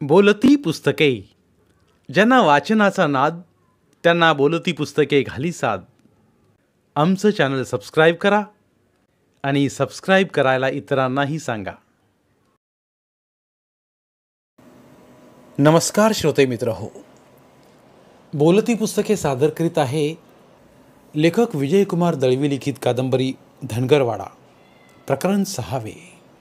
बोलती पुस्तके. ज्यांना वाचनाचा नाद त्यांना बोलती पुस्तके घाली साद. आमचं चॅनल सबस्क्राईब करा आणि सबस्क्राईब करायला इतरांनाही सांगा. नमस्कार श्रोते मित्र हो, बोलती पुस्तके सादर करीत आहे लेखक विजयकुमार दळवी लिखित कादंबरी धनगरवाडा. प्रकरण 6.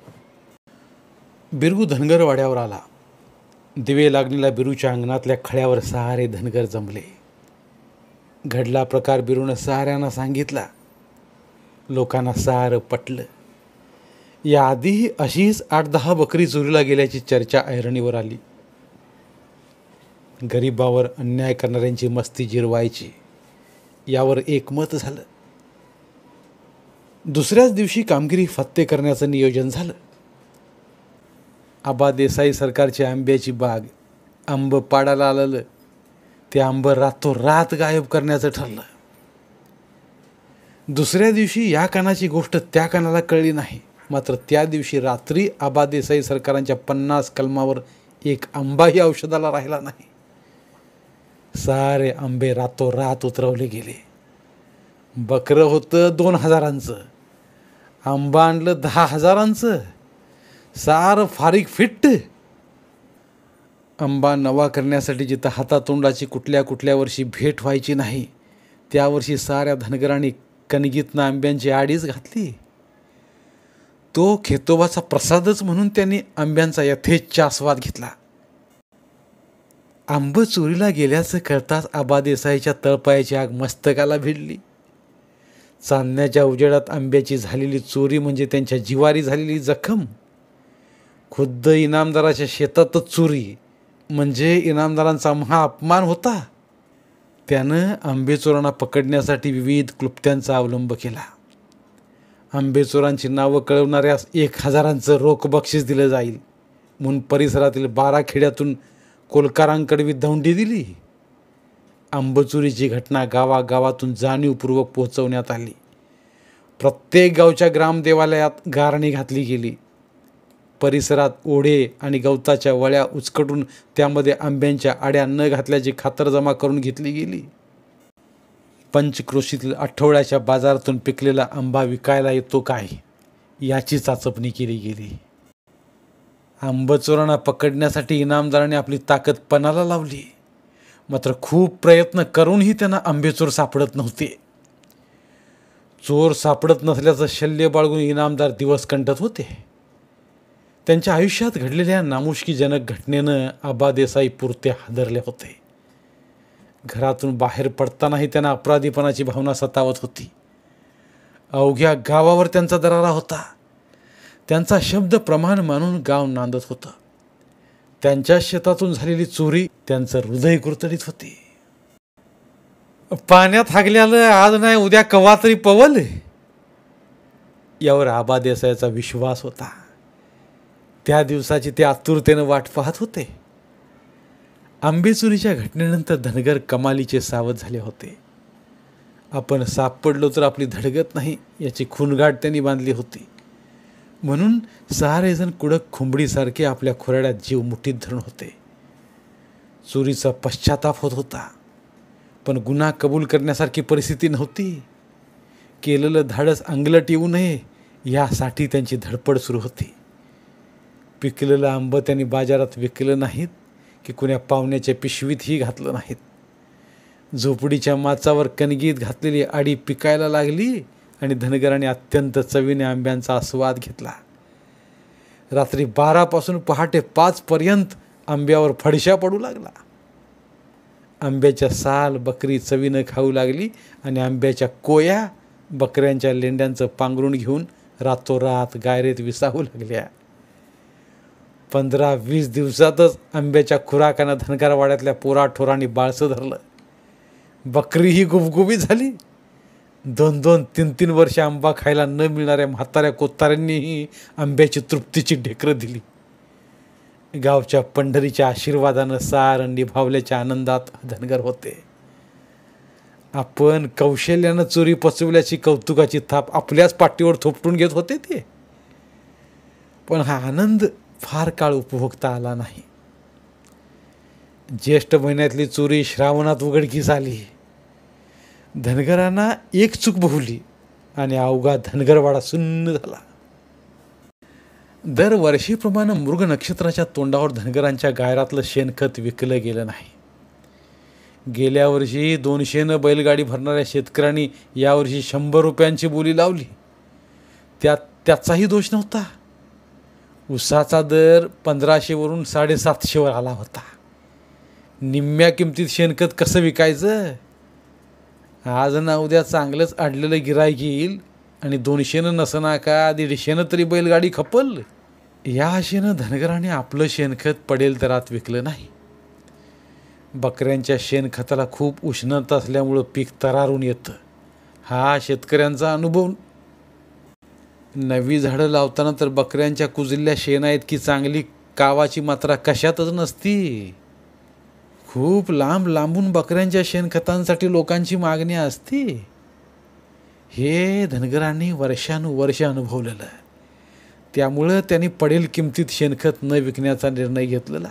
बिरू धनगरवाड्यावर आला. दिवे लागलेल्या बिरूच्या अंगणातल्या खड्यावर सारे धनगर जमले. घडला प्रकार बिरूनं साऱ्यांना सांगितला. लोकांना सारं पटलं. याआधीही अशीच 8-10 बकरी चोरीला गेल्याची चर्चा ऐरणीवर आली. गरिबावर अन्याय करणाऱ्यांची मस्ती जिरवायची यावर एकमत झालं. दुसऱ्याच दिवशी कामगिरी फत्ते करण्याचं नियोजन झालं. आबा देसाई सरकारची आंब्याची बाग, आंब पाडायला आलेलं ते आंब रातोरात गायब करण्याचं ठरलं. दुसऱ्या दिवशी या कानाची गोष्ट त्या कानाला कळली नाही. मात्र त्या दिवशी रात्री आबा देसाई सरकारांच्या 50 कलमावर एक आंबाही औषधाला राहिला नाही. सारे आंबे रातोरात उतरवले गेले. बकरं होतं 2000चं, आंबा आणलं 10,000चं. सारं फारीक फिट्ट. आंबा नवा करण्यासाठी जिथं हातातोंडाची कुठल्या वर्षी भेट व्हायची नाही, त्या वर्षी साऱ्या धनगरांनी कणगीतनं आंब्यांची आडीच घातली. तो खेतोबाचा प्रसादच म्हणून त्यांनी आंब्यांचा यथेच्छ आस्वाद घेतला. आंब चोरीला गेल्याचं कळताच आबा देसाईच्या तळपायाची आग मस्तकाला भिडली. चांदण्याच्या उजेडात आंब्याची झालेली चोरी म्हणजे त्यांच्या जिवारी झालेली जखम. खुद्द इनामदाराच्या शेतातच चोरी म्हणजे इनामदारांचा महाअपमान होता. त्यानं आंबेचोरांना पकडण्यासाठी विविध क्लुप्त्यांचा अवलंब केला. आंबेचोरांची नावं कळवणाऱ्यास 1000चं रोख बक्षीस दिलं जाईल म्हणून परिसरातील 12 खेड्यातून कोलकारांकडे धौंडी दिली. आंबचोरीची घटना गावागावातून जाणीवपूर्वक पोहोचवण्यात आली. प्रत्येक गावच्या ग्रामदेवालयात गारणी घातली गेली. परिसरात ओढे आणि गवताच्या वळ्या उचकटून त्यामध्ये आंब्यांच्या आड्या न घातल्याची खातरजमा करून घेतली गेली. पंचक्रोशीतील आठवड्याच्या बाजारातून पिकलेला आंबा विकायला येतो काय याची चाचपणी केली गेली. आंबचोरांना पकडण्यासाठी इनामदाराने आपली ताकद पणाला लावली. मात्र खूप प्रयत्न करूनही त्यांना आंबेचोर सापडत नव्हते. चोर सापडत नसल्याचं शल्य बाळगून इनामदार दिवस कंटत होते. त्यांच्या आयुष्यात घडलेल्या नामुष्कीजनक घटनेनं आबा देसाई पुरते हादरले होते. घरातून बाहेर पडतानाही त्यांना अपराधीपणाची भावना सतावत होती. अवघ्या गावावर त्यांचा दरारा होता. त्यांचा शब्द प्रमाण मानून गाव नांदत होतं. त्यांच्या शेतातून झालेली चोरी त्यांचं हृदय कुरतडीत होती. पाण्यात हागल्यालं आज नाही उद्या कवा तरी पवल यावर आबा देसाईचा विश्वास होता. त्या दिवसाची ते आतुरतेनं वाट पाहत होते. आंबेचोरीच्या घटनेनंतर धनगर कमालीचे सावध झाले होते. आपण सापडलो तर आपली धडगत नाही याची खूणगाठ त्यांनी बांधली होती. म्हणून सारेजण कुडक खुंबडीसारखे आपल्या खोराड्यात जीव मुठीत धरून होते. चोरीचा पश्चाताप होत होता, पण गुन्हा कबूल करण्यासारखी परिस्थिती नव्हती. केलेलं धाडस अंगलट येऊ नये यासाठी त्यांची धडपड सुरू होती. पिकलेलं आंब त्यांनी बाजारात विकलं नाहीत की कुण्या पाहुण्याच्या पिशवीतही घातलं नाहीत. झोपडीच्या माचावर कणगीत घातलेली आडी पिकायला लागली आणि धनगरांनी अत्यंत चवीने आंब्यांचा आस्वाद घेतला. रात्री 12 पासून पहाटे 5 पर्यंत आंब्यावर फडशा पडू लागला. आंब्याच्या साल बकरी चवीनं खाऊ लागली आणि आंब्याच्या कोया बकऱ्यांच्या लेंड्यांचं पांघरून घेऊन रातोरात गायरेत विसावू लागल्या. 15-20 दिवसातच आंब्याच्या खुराकानं धनगरवाड्यातल्या पोराठोरांनी बाळसं धरलं. बकरीही गुबगुबीत झाली. 2-2, 3-3 वर्ष आंबा खायला न मिळणाऱ्या म्हाताऱ्या कोताऱ्यांनीही आंब्याची तृप्तीची ढेकरं दिली. गावच्या पंढरीच्या आशीर्वादानं सारं निभावल्याच्या आनंदात धनगर होते. आपण कौशल्यानं चोरी पचवल्याची कौतुकाची थाप आपल्याच पाठीवर थोपटून घेत होते ते. पण हा आनंद फार काळ उपभोगता आला नाही. ज्येष्ठ महिन्यातली चोरी श्रावणात उघडकीस आली. धनगरांना एक चूक बहुली आणि अवघा धनगरवाडा सुन्न झाला. दरवर्षीप्रमाणे मृग नक्षत्राच्या तोंडावर धनगरांच्या गायरातलं शेणखत विकलं गेलं नाही. गेल्या वर्षी 200 बैलगाडी भरणाऱ्या शेतकऱ्यांनी यावर्षी 100 रुपयांची बोली लावली. त्याचाही दोष नव्हता. ऊसाचा दर 1500वरून 750वर आला होता. निम्म्या किमतीत शेणखत कसं विकायचं? आज ना उद्या चांगलंच अडलेलं गिऱ्हाईक येईल आणि 200 नसना का 150 तरी बैलगाडी खपल. या आशेनं धनगराने आपलं शेणखत पडेल दरात विकलं नाही. बकऱ्यांच्या शेणखताला खूप उष्णता असल्यामुळं पीक तरारून येतं. हा शेतकऱ्यांचा अनुभव. नवी झाडं लावताना तर बकऱ्यांच्या कुजलेल्या शेणा इतकी चांगली कावाची मात्रा कशातच नसती. खूप लांब लांबून बकऱ्यांच्या शेणखतांसाठी लोकांची मागणी असते. हे धनगरांनी वर्षानुवर्ष अनुभवलेलं. त्यामुळं त्यांनी पडेल किमतीत शेणखत न विकण्याचा निर्णय घेतलेला.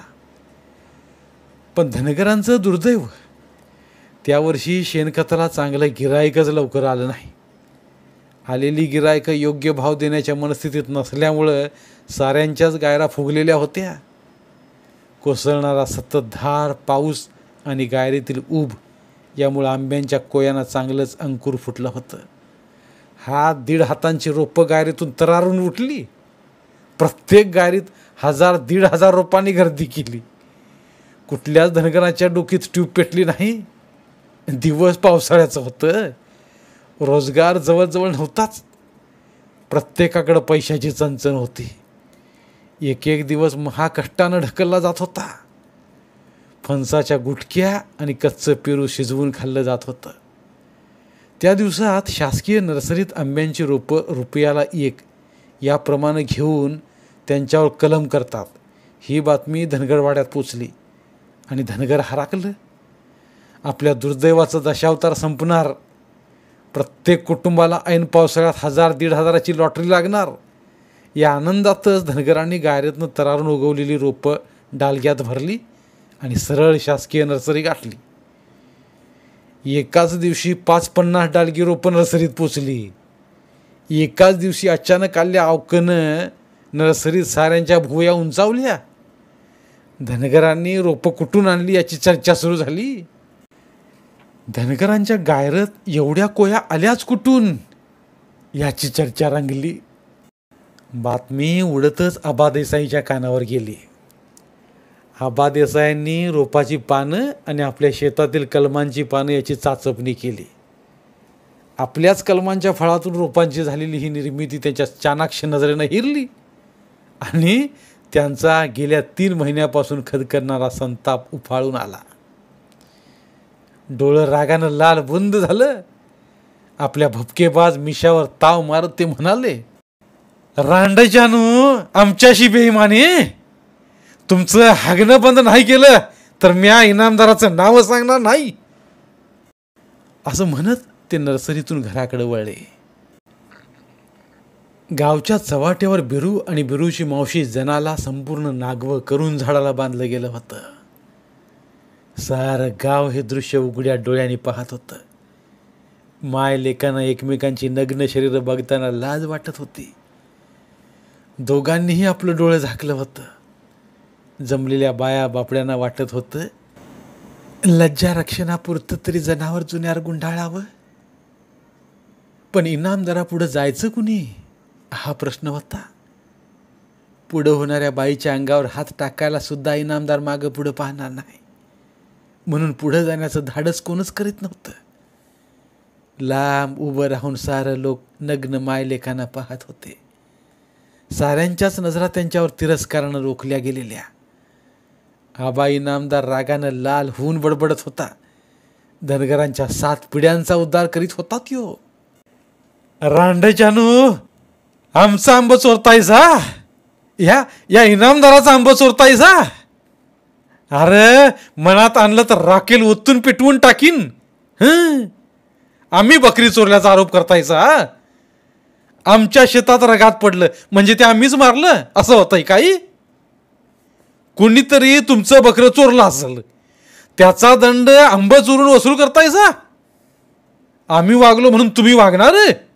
पण धनगरांचं दुर्दैव, त्यावर्षी शेणखताला चांगलं गिऱ्हाईकच लवकर आलं नाही. आलेली गिऱ्हाईकं योग्य भाव देण्याच्या मनस्थितीत नसल्यामुळं साऱ्यांच्याच गायरा फुगलेल्या होत्या. कोसळणारा सततधार पाऊस आणि गायरीतील ऊब यामुळं आंब्यांच्या कोयांना चांगलंच अंकुर फुटलं होतं. 1.5 हातांची रोपं गायरीतून तरारून उठली. प्रत्येक गायरीत 1000-1500 रोपांनी गर्दी केली. कुठल्याच धनगराच्या डोकीत ट्यूब पेटली नाही. दिवस पावसाळ्याचं होतं. रोजगार जवळजवळ नव्हताच. प्रत्येकाकडं पैशाची चणचण होती. एक एक दिवस महाकष्टानं ढकलला जात होता. फणसाच्या गुटक्या आणि कच्चं पेरू शिजवून खाल्लं जात होतं. त्या दिवसात शासकीय नर्सरीत आंब्यांची रोपं रुपयाला 1 याप्रमाणे घेऊन त्यांच्यावर कलम करतात. ही बातमी धनगरवाड्यात पोचली आणि धनगर हराकलं. आपल्या दुर्दैवाचं दशावतार संपणार. प्रत्येक कुटुंबाला ऐन पावसाळ्यात 1000-1500ची लॉटरी लागणार. या आनंदातच धनगरांनी गायरेतनं तरारून उगवलेली रोपं डालग्यात भरली आणि सरळ शासकीय नर्सरी गाठली. एकाच दिवशी 550 डालगी रोपं नर्सरीत पोचली. एकाच दिवशी अचानक आल्या अवकनं नर्सरीत साऱ्यांच्या भुवया उंचावल्या. धनगरांनी रोपं कुठून आणली याची चर्चा सुरू झाली. धनगरांच्या गायरत एवढ्या कोया आल्याच कुठून याची चर्चा रंगली. बातमी उडतच आबा देसाईच्या कानावर गेली. आबा देसायांनी रोपाची पानं आणि आपल्या शेतातील कलमांची पानं याची चाचपणी केली. आपल्याच कलमांच्या फळातून रोपांची झालेली ही निर्मिती त्यांच्या चाणाक्ष नजरेनं हिरली आणि त्यांचा गेल्या 3 महिन्यापासून खदखदणारा संताप उफाळून आला. डोळं रागानं लाल बुंद झालं. आपल्या भपकेबाज मिशावर ताव मारत ते म्हणाले, रांडजानू आमच्याशी बेईमानी. तुमचं हागणं बंद नाही केलं तर म्या इनामदाराचं नाव सांगणार नाही. असं म्हणत ते नर्सरीतून घराकडे वळले. गावच्या चव्हाट्यावर बिरू आणि बिरूची मावशी जनाला संपूर्ण नागवं करून झाडाला बांधलं गेलं होतं. सारं गाव हे दृश्य उघड्या डोळ्यांनी पाहत होतं. माय लेकांना एकमेकांची नग्न शरीरं बघताना लाज वाटत होती. दोघांनीही आपलं डोळं झाकलं होतं. जमलेल्या बाया बापड्यांना वाटत होतं, लज्जा रक्षणापुरतं तरी जनावर जुन्यावर गुंडाळावं. पण इनामदारापुढं जायचं कुणी हा प्रश्न होता. पुढं होणाऱ्या बाईच्या अंगावर हात टाकायला सुद्धा इनामदार मागं पुढं पाहणार नाही. म्हणून पुढं जाण्याचं धाडस कोणच करीत नव्हतं. लांब उभं राहून सारं लोक नग्न मायलेखांना पाहत होते. साऱ्यांच्याच नजरा त्यांच्यावर तिरस्कारानं रोखल्या गेलेल्या. आबा इनामदार रागानं लाल होऊन बडबडत होता. धनगरांच्या 7 पिढ्यांचा उद्धार करीत होता त्यो. रांडजानू आमचा आंब चोरतायसा, या इनामदाराचा आंब चोरतायसा. अरे मनात आणलं तर राखेल ओतून पेटवून टाकीन. आम्ही बकरी चोरल्याचा आरोप करतायचा. आमच्या शेतात रगात पडलं म्हणजे ते आम्हीच मारलं असं होतंय काही. कोणीतरी तुमचं बकरं चोरलं असेल त्याचा दंड आंब चोरून वसूल करतायसा? आम्ही वागलो म्हणून तुम्ही वागणार?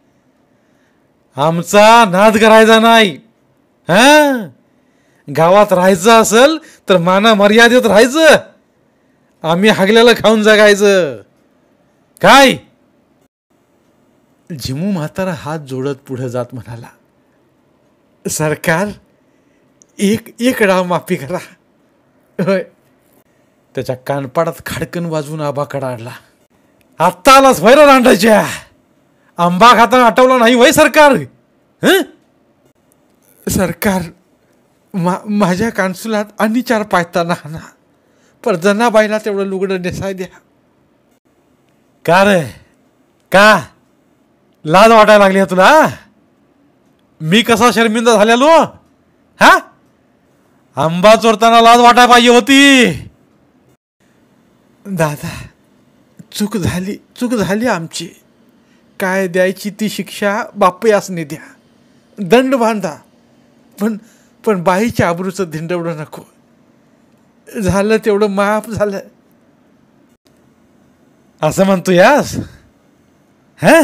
आमचा नाद करायचा नाही. हा, गावात राहायचं असेल तर माना मर्यादेत राहायचं. आम्ही हागल्याला खाऊन जगायचं काय? झिमू म्हातारा हात जोडत पुढे जात म्हणाला, सरकार एक डाव माफी करा. होय. त्याच्या कानपाडात खाडकन वाजून आबाकडे आडला. आत्ता आलाच व्हायला रांडायच्या. आंबा खाताना आठवला नाही वय सरकार? सरकार माझ्या कानसुलात आणि 4 पायताना हाना, पण जनाबाईला तेवढं लुगडं नेसाय द्या. का रे, का लाज वाटायला लागली तुला? मी कसा शर्मिंदा झालेलो? हा, आंबा चोरताना लाज वाटाय पाहिजे होती. दादा, चूक झाली आमची. काय द्यायची ती शिक्षा बापयासने द्या, दंड बांधा, पण बाईच्या आबरूचं धिंडवडं नको. झालं तेवढं माफ झालं असं म्हणतो यास? हा,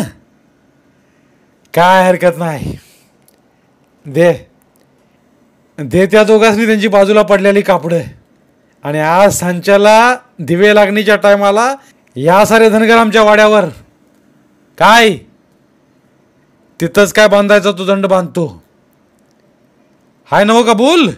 काय हरकत नाही. दे त्या दोघांनी त्यांची बाजूला पडलेली कापडं. आणि आज सांच्याला दिवे लागणीच्या टायमाला या सारे धनगर आमच्या वाड्यावर. काय तिथंच काय बांधायचं तो दंड बांधतो. हाय नव कबूल?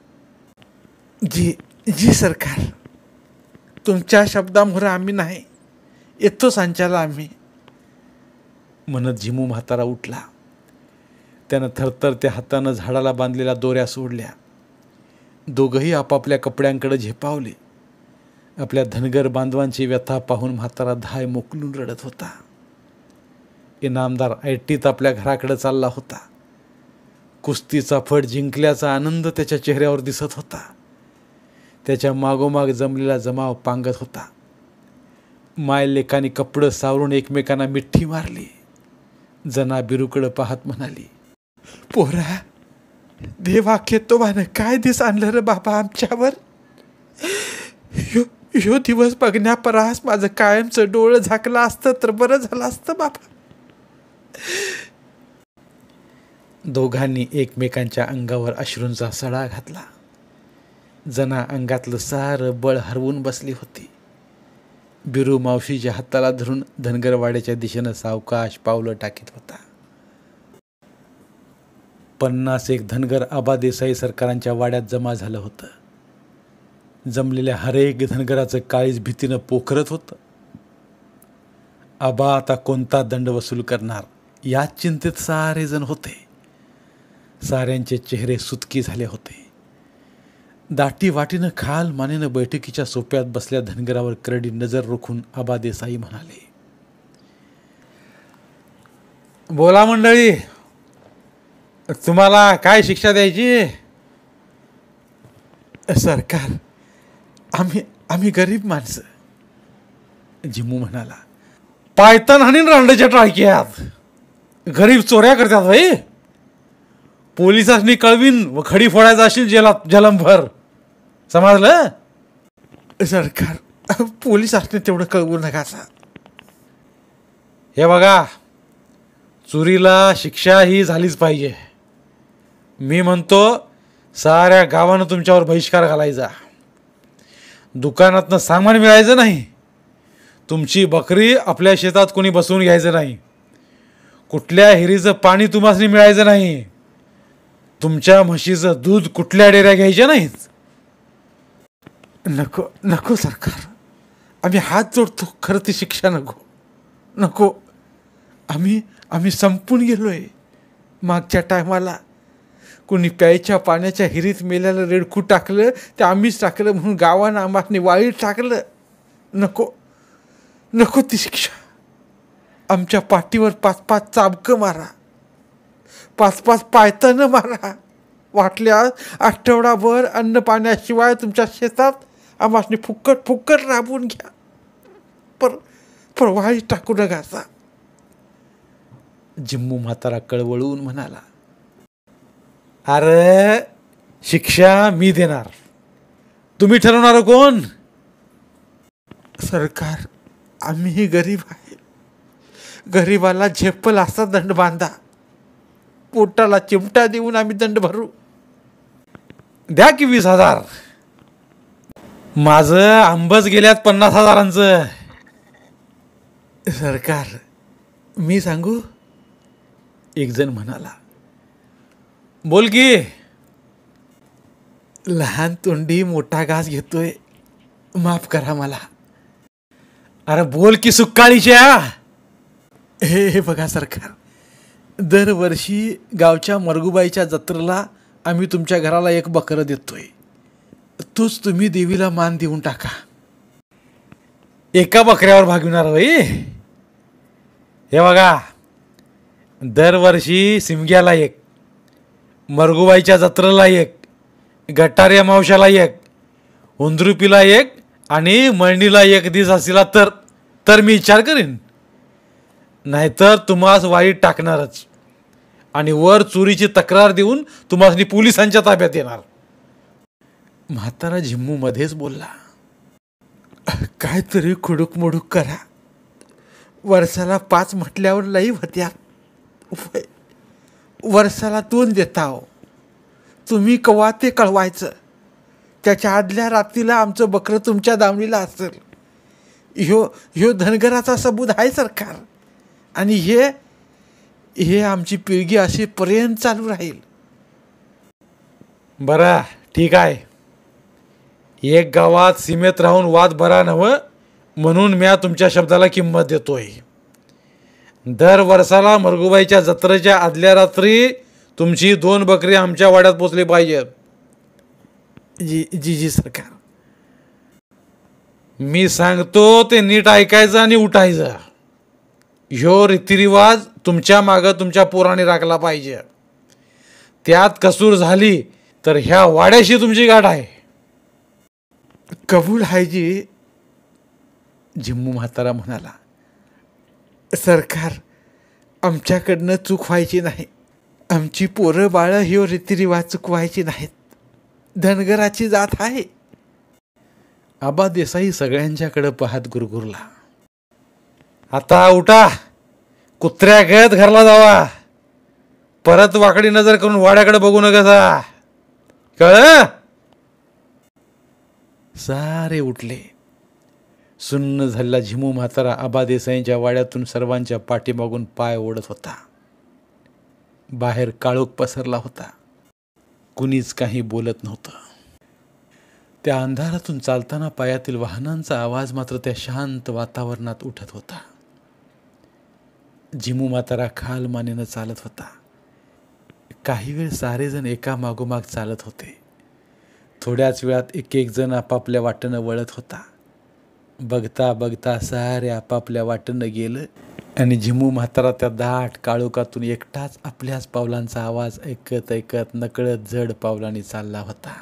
जी सरकार, तुमच्या शब्दामुळे आम्ही नाही, येतो सांच्याला आम्ही. म्हणत झिमू म्हातारा उठला. त्यानं थरथर त्या हातानं झाडाला बांधलेल्या दोऱ्या सोडल्या. दोघंही आपापल्या कपड्यांकडे झेपावले. आपल्या धनगर बांधवांची व्यथा पाहून म्हातारा धाय मोकलून रडत होता. इनामदार ऐटीत आपल्या घराकडे चालला होता. कुस्तीचा फड जिंकल्याचा आनंद त्याच्या चेहऱ्यावर दिसत होता. त्याच्या मागोमाग जमलेला जमाव पांगत होता. मायलेकाने कपडं सावरून एकमेकांना मिठी मारली. जना बिरूकडं पाहत म्हणाली, पोरा, देवा खेतोबानं काय दिस आणलं रे बाबा आमच्यावर. ह्यो दिवस बघण्यापरास माझं कायमचं डोळं झाकलं असतं तर बरं झालं असतं बाबा. दोघांनी एकमेकांच्या अंगावर अश्रूंचा सडा घातला. जना अंगातलं सारं बळ हरवून बसली होती. बिरू मावशीच्या हाताला धरून धनगरवाड्याच्या दिशेनं सावकाश पावलं टाकीत होता. 50 धनगर आबा देसाई सरकारांच्या वाड्यात जमा झालं होतं. जमलेल्या हरेक धनगराचं काळीज भीतीनं पोखरत होतं. आबा आता कोणता दंड वसूल करणार याच चिंतेत सारे जण होते. साऱ्यांचे चेहरे सुतकी झाले होते. दाटी वाटीनं खाल मानेनं बैठकीच्या सोप्यात बसल्या धनगरावर करडी नजर रोखून आबा देसाई म्हणाले, बोला मंडळी, तुम्हाला काय शिक्षा द्यायची? सरकार, आम्ही गरीब माणसं. जिमू म्हणाला, पायतान हाणीन रांडाच्या टाळक्यात. गरीब चोऱ्या करतात भाई. पोलिसांनी कळवीन व खडी फोडायचा असेल जेलात जलमभर. समजलं? सरकार, पोलिसांनी तेवढं कळवू नका. हे बघा, चोरीला शिक्षा ही झालीच पाहिजे. मी म्हणतो साऱ्या गावानं तुमच्यावर बहिष्कार घालायचा. दुकानातनं सामान मिळायचं नाही. तुमची बकरी आपल्या शेतात कोणी बसवून घ्यायचं नाही. कुठल्या हिरीचं पाणी तुम्हासनी मिळायचं नाही. तुमच्या म्हशीचं दूध कुठल्या डेऱ्या घ्यायच्या नाहीत. नको सरकार, आम्ही हात जोडतो. खरं ती शिक्षा नको. आम्ही संपून गेलोय. मागच्या टायमाला कोणी प्यायच्या पाण्याच्या हिरीत मेल्याला रेडकू टाकलं, ते आम्हीच टाकलं म्हणून गावानं आम्हाला वाळीत टाकलं. नको ती शिक्षा. आमच्या पाठीवर 5-5 चाबकं मारा, 5-5 पायतानं मारा. वाटल्या आठवडाभर अन्न पाण्याशिवाय तुमच्या शेतात आम्हाला फुक्कट राबवून घ्या, पर वाळीत टाकू नका. जिम्मू म्हातारा कळवळून म्हणाला, अरे शिक्षा मी देणार, तुम्ही ठरवणार कोण? सरकार, आम्ही गरीब आहे. गरीबाला झेप्पल असा दंड बांधा. पोटाला चिमटा देऊन आम्ही दंड भरू. द्या की 20,000. माझं आंबच गेल्यात 50,000. सरकार, मी सांगू? एक जण म्हणाला. बोल की. लहान तोंडी मोठा घास घेतोय, माफ करा मला. अरे बोल की सुक्काळीच्या. हे बघा सरकार, दरवर्षी गावच्या मरगुबाईच्या जत्रेला आम्ही तुमच्या घराला एक बकरं देतोय. तोच तुम्ही देवीला मान देऊन टाका. एका बकऱ्यावर भागविणार होई. हे बघा, दरवर्षी सिमग्याला एक, मरगुबाईच्या जत्रेला एक, गटारी मावशाला एक, उंदरुपीला एक आणि मळणीला एक दिस असला तर मी विचार करीन. नाहीतर तुम्हास वाईट टाकणारच आणि वर चोरीची तक्रार देऊन तुम्हाला पोलिसांच्या ताब्यात येणार. म्हातारा झिम्मू मध्येच बोलला. काहीतरी खुडूक मोडूक करा. वर्षाला 5 म्हटल्यावर लई होत्या. वर्षाला 2 देता हो. तुम्ही कवा ते कळवायचं. त्याच्या आदल्या रात्रीला आमचं बकरं तुमच्या दावणीला असेल. ह्यो धनगराचा सबूत आहे सरकार. आणि हे आमची पिळगी असेपर्यंत चालू राहील. बरं, ठीक आहे. एक गावात सीमेत राहून वाद बरा नव्ह म्हणून मी तुमच्या शब्दाला किंमत देतोय. दर वर्षाला मरगुबाईच्या जत्रेच्या आदल्या रात्री तुमची 2 बकरी आमच्या वाड्यात पोचली पाहिजेत. जी सरकार. मी सांगतो ते नीट ऐकायचं आणि उठायचं. ह्यो रीतिरिवाज तुमच्या मागं तुमच्या पोराने राखला पाहिजे. त्यात कसूर झाली तर ह्या वाड्याशी तुमची गाठ आहे. कबूल आहे जी. झिम्मू म्हातारा म्हणाला. सरकार, आमच्याकडनं चूक व्हायची नाही. आमची पोरं बाळं ह्यो रीतिरिवाज चुकवायची नाहीत. धनगराची जात आहे. आबा देसाई सगळ्यांच्याकडे पाहत गुरगुरला. आता उठा, कुत्र्यागत घरला जावा. परत वाकडी नजर करून वाड्याकडे बघू नका. कळलं? सारे उठले. सुन्न झालेला झिमू म्हातारा आबा देसाईंच्या वाड्यातून सर्वांच्या पाठीमागून पाय ओढत होता. बाहेर काळोख पसरला होता. कुणीच काही बोलत नव्हतं. त्या अंधारातून चालताना पायातील वाहनांचा आवाज मात्र त्या शांत वातावरणात उठत होता. झिमू म्हातारा खालमानेनं चालत होता. काही वेळ सारेजण एका मागोमाग चालत होते. थोड्याच वेळात एक जण आपापल्या वाटेनं वळत होता. बघता बघता सारे आपापल्या वाटेनं गेलं आणि झिमू म्हातारा त्या दाट काळोखातून एकटाच आपल्याच पावलांचा आवाज ऐकत ऐकत नकळत जड पावलांनी चालला होता.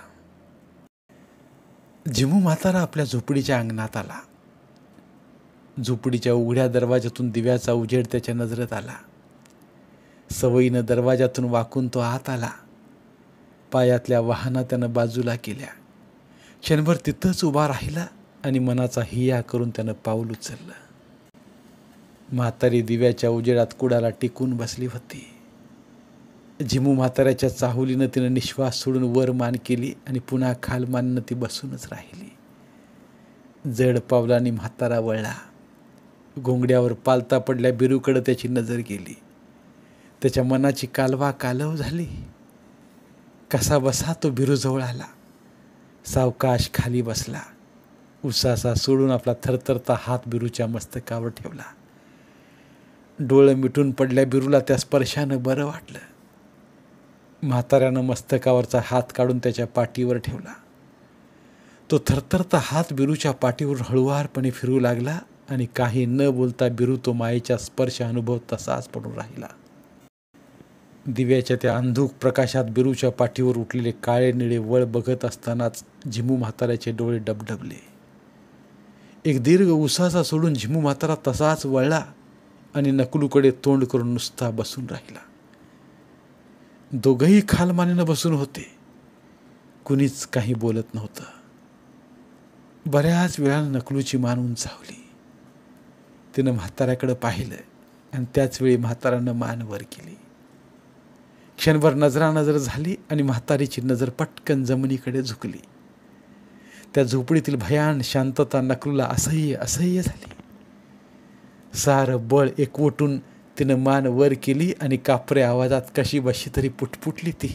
झिमू म्हातारा आपल्या झोपडीच्या अंगणात आला. झोपडीच्या उघड्या दरवाजातून दिव्याचा उजेड त्याच्या नजरेत आला. सवयीनं दरवाजातून वाकून तो आत आला. पायातल्या वाहना त्यानं बाजूला केल्या. क्षणभर तिथंच उभा राहिला आणि मनाचा हिया करून त्यानं पाऊल उचललं. म्हातारी दिव्याच्या उजेडात कुडाला टिकून बसली होती. झिमू म्हाताऱ्याच्या चाहुलीनं तिनं निश्वास सोडून वर मान केली आणि पुन्हा खालमाननं ती बसूनच राहिली. जड पावलांनी म्हातारा वळला. घोंगड्यावर पालता पडल्या बिरूकडे त्याची नजर गेली. त्याच्या मनाची कालवा कालव झाली. कसा बसा तो बिरूजवळ आला. सावकाश खाली बसला. उसासा सोडून आपला थरथरता हात बिरूच्या मस्तकावर ठेवला. डोळं मिटून पडल्या बिरूला त्या स्पर्शानं बरं वाटलं. म्हाताऱ्यानं मस्तकावरचा हात काढून त्याच्या पाठीवर ठेवला. तो थरथरता हात बिरूच्या पाठीवर हळुवारपणे फिरू लागला आणि काही न बोलता बिरू तो मायेच्या स्पर्श अनुभव तसाच पडून राहिला. दिव्याच्या त्या अंधुक प्रकाशात बिरूच्या पाठीवर उठलेले काळे निळे वळ बघत असतानाच झिमू म्हाताऱ्याचे डोळे डबडबले. एक दीर्घ उसासा सोडून झिमू म्हातारा तसाच वळला आणि नकुलूकडे तोंड करून नुसता बसून राहिला. दोघंही खालमानेनं बसून होते. कुणीच काही बोलत नव्हतं. बऱ्याच वेळा नकलूची मान उंचावली. तिनं म्हाताऱ्याकडे पाहिलं आणि त्याच वेळी म्हाताऱ्यानं मान वर केली. क्षणभर नजरानजर झाली आणि म्हातारीची नजर पटकन जमिनीकडे झुकली. त्या झोपडीतील भयान शांतता नकलूला असह्य असह्य झाली. सारं बळ एकवटून तिनं मान वर केली आणि कापऱ्या आवाजात कशी बशी तरी पुटपुटली ती,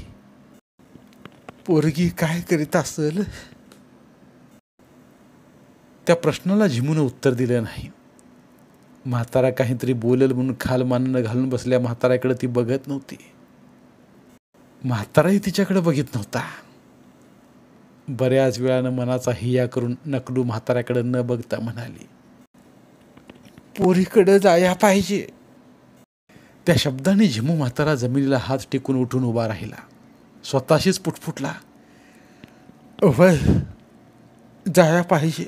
पोरगी काय करीत असेल? त्या प्रश्नाला झिमून उत्तर दिलं नाही. म्हातारा काहीतरी बोलेल म्हणून खाल माननं घालून बसल्या म्हाताऱ्याकडे ती बघत नव्हती. म्हाताराही तिच्याकडे बघित नव्हता. बऱ्याच वेळानं मनाचा हिया करून नकलू म्हाताऱ्याकडे न बघता म्हणाली, पोरीकडे जाया पाहिजे. त्या शब्दाने झिमू म्हातारा जमिनीला हात टेकून उठून उभा राहिला. स्वतःशीच पुटपुटला, वय जाया पाहिजे.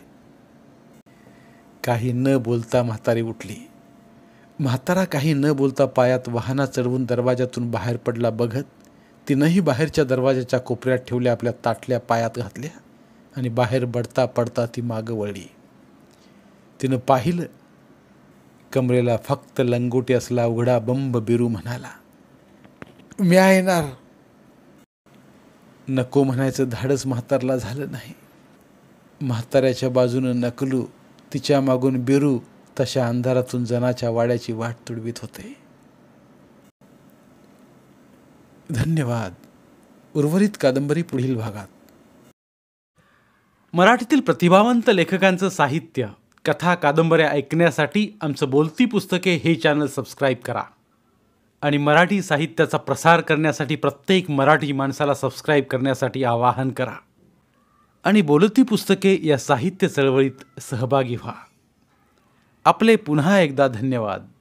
काही न बोलता म्हातारी उठली. म्हातारा काही न बोलता पायात वाहना चढवून दरवाजातून बाहेर पडला. बघत तिनंही बाहेरच्या दरवाजाच्या कोपऱ्यात ठेवल्या आपल्या ताटल्या पायात घातल्या आणि बाहेर बडता पडता ती मागं वळली. तिनं पाहिलं, कमरेला फक्त लंगोटी असला उघडा बंब बिरू म्हणाला, म्या येणार. नको म्हणायचं धाडस म्हातारला झालं नाही. म्हाताऱ्याच्या बाजूनं नकलू, तिच्या मागून बिरू तशा अंधारातून जनाच्या वाड्याची वाट तुडवीत होते. धन्यवाद. उर्वरित कादंबरी पुढील भागात. मराठीतील प्रतिभावंत लेखकांचं साहित्य, कथा, कादंबऱ्या ऐकण्यासाठी आमचं बोलती पुस्तके हे चॅनल सबस्क्राईब करा आणि मराठी साहित्याचा प्रसार करण्यासाठी प्रत्येक मराठी माणसाला सबस्क्राईब करण्यासाठी आवाहन करा आणि बोलती पुस्तके या साहित्य चळवळीत सहभागी व्हा. आपले पुन्हा एकदा धन्यवाद.